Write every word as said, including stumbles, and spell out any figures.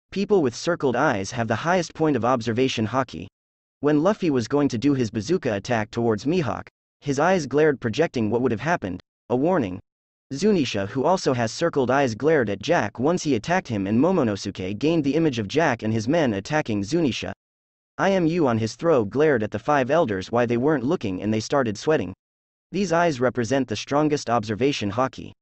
People with circled eyes have the highest point of observation Haki. When Luffy was going to do his bazooka attack towards Mihawk, his eyes glared, projecting what would have happened, a warning. Zunisha, who also has circled eyes, glared at Jack once he attacked him, and Momonosuke gained the image of Jack and his men attacking Zunisha. I M U on his throw glared at the five elders while they weren't looking, and they started sweating. These eyes represent the strongest observation Haki.